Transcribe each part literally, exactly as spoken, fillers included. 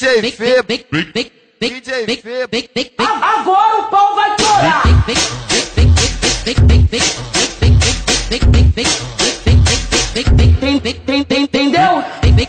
J Fê, D J Fê. Agora o pau vai torar. Entendeu?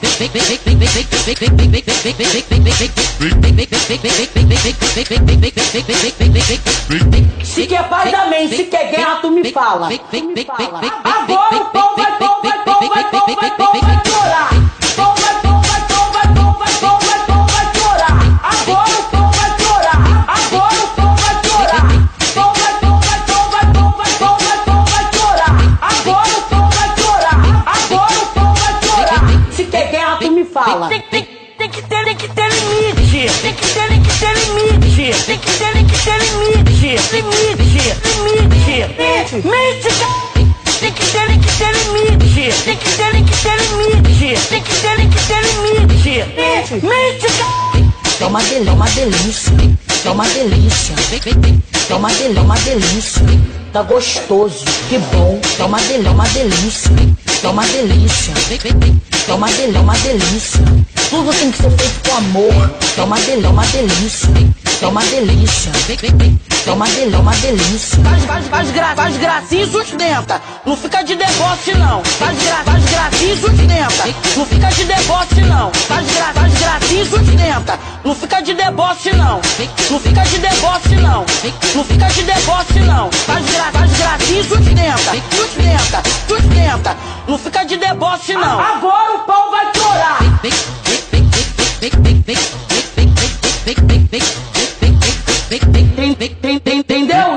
Se quer paz, amém. Se quer guerra, tu me fala. Agora o pau vai, pau vai, pau vai, pau vai, pau vai torar. Pau vai, pau vai, pau vai, pau vai, pau vai, pau vai torar. Agora o pau vai torar. Agora o pau vai torar. Pau vai, pau vai, pau vai, pau vai, pau vai, pau vai torar. Agora o pau vai torar. Agora o pau vai torar. Se quer guerra, tu me fala. Tem, tem, tem que ter, tem que ter limite. Tem que ter, tem que ter limite. Tem que ter, tem que ter limite. Limite, limite, limite. Tem que ter, tem que ter limite. Tem que ter, tem que ter limite. Tem que ter, tem que ter limite. Limite. É uma delícia, é uma delícia, é uma delícia, é uma delícia, é uma delícia, tá gostoso, que bom, é uma delícia, é uma delícia, é uma delícia, é uma delícia, é uma delícia, tudo tem que ser feito com amor, é uma delícia, é uma delícia, é uma delícia, é uma delícia, é uma delícia. Faz, faz, faz, gra, faz gracinha e sustenta, não fica de deboche não. Faz, gra, faz gracinha e sustenta, não fica de deboche não. Faz, gra, faz gracinha e sustenta, não fica de deboche não. Não fica de deboche não. Não fica de deboche não. Faz, gra, faz gracinha e sustenta, sustenta, sustenta, não fica de deboche não. Agora o pau vai torar. Entendeu?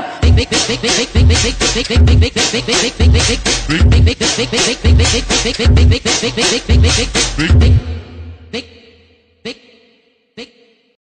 Entendeu?